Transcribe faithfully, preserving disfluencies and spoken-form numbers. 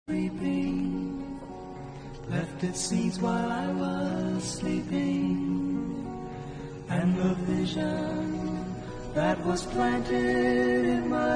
Creeping, left its seeds while I was sleeping, and the vision that was planted in my